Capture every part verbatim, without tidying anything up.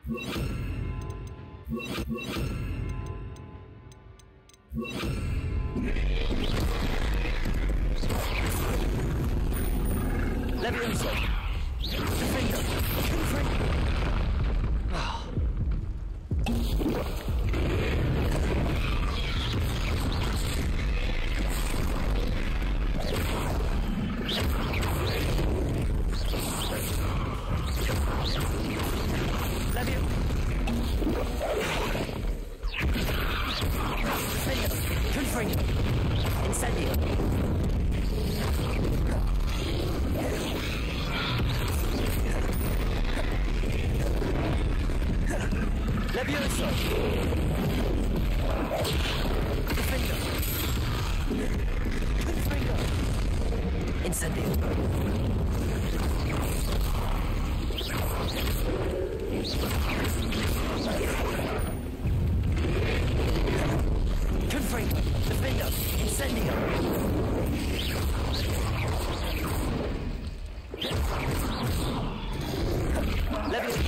Levioso! Defender! Confringo! Oh. Levio! Defender! Confringo! Incendio! Levioso! Defender! Confringo! Incendio! Confringo! Defender! Incendio! Levioso!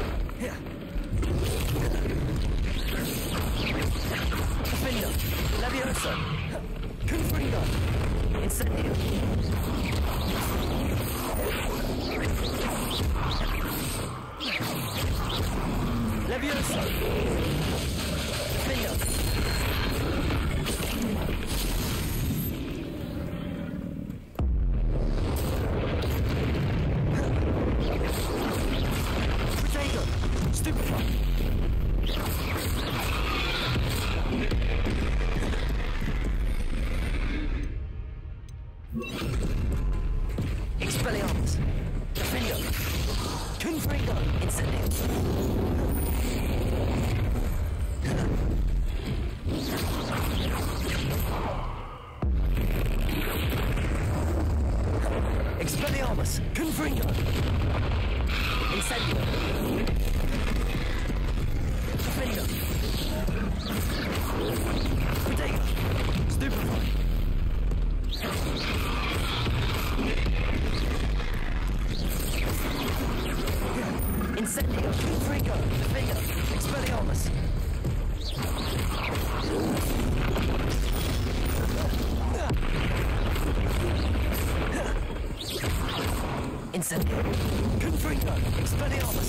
Defender! Levioso! Confringo! Incendio! Levioso! Defender! Potato! Stupefy! Expelliarmus! Defender! Confringo! Incendio! Expelliarmus! Confringo! Incendio! Defender! Potato! Stupefy! Incendio! Confringo! Defender! Expelliarmus! Incendio! Confringo! Expelliarmus!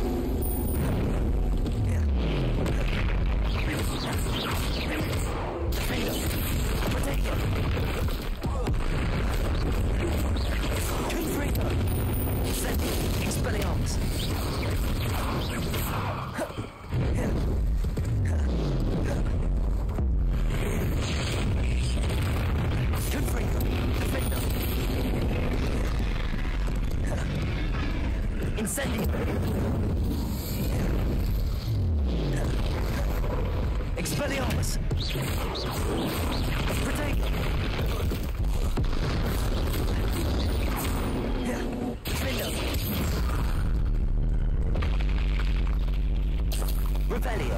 Defender! Potato! Confringo! Incendio! Expelliarmus! Confringo! Defender! Incendio! Expelliarmus! Potato! Defender! Rebellio!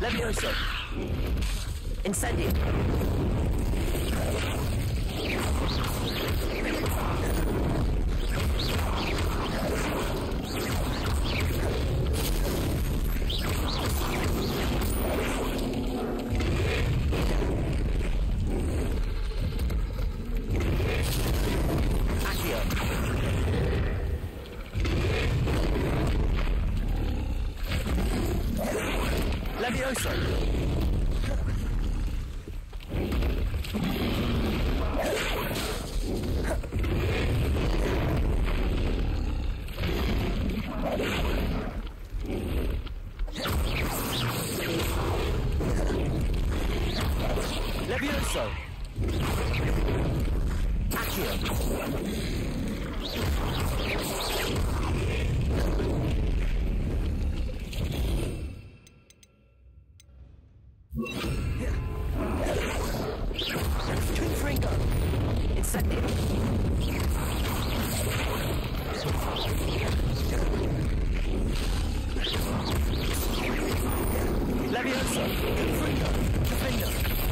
Levioso. Incendio. Accio. Levioso. Levioso. Accio. Confringo. Incendio. Levioso. Confringo. Defender.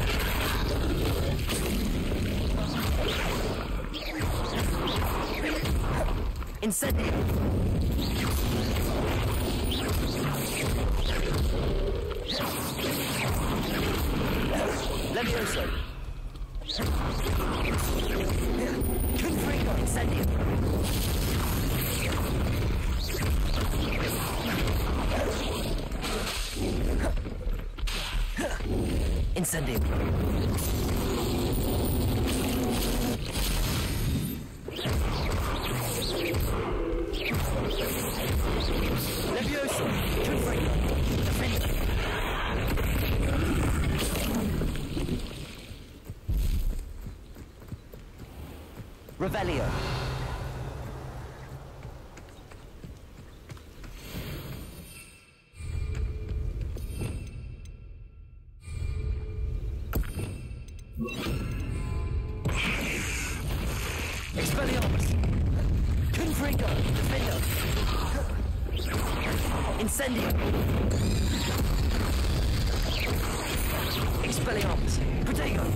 Incendio. Levioso. Confringo. Incendio. Incendio. Levioso. Confringo. Defender. Revelio. Expelliarmus. Confringo. Defender. Incendio. Expelliarmus. Protego.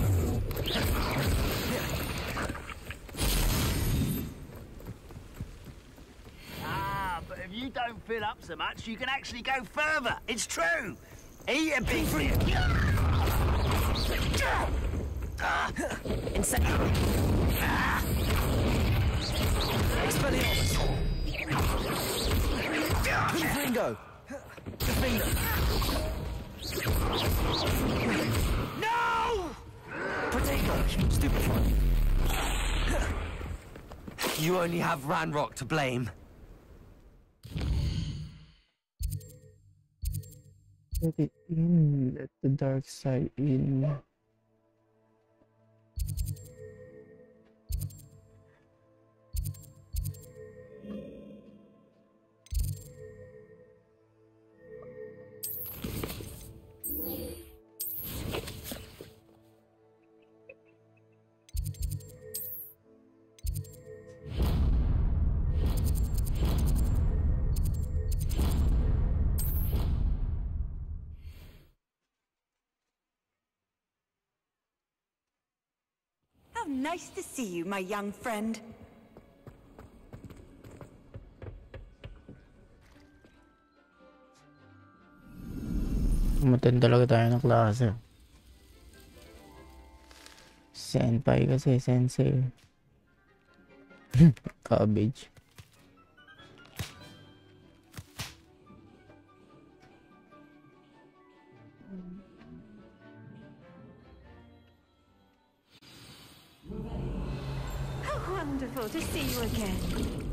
Ah, but if you don't fill up so much, you can actually go further. It's true. Eat a big Confringo. Incendio. Expelliarmus. Confringo. Defender. No! Protego. Stupefy. You only have Ranrock to blame. Let it in. Let the dark side in. How nice to see you, my young friend. Umaten talaga tayo ng klase. Senpai kasi, sensei. Cabbage. How wonderful to see you again.